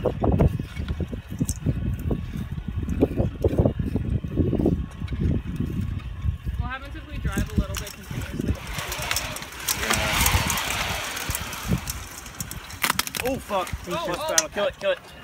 What happens if we drive a little bit continuously? Oh fuck! Oh, Kill it, kill it.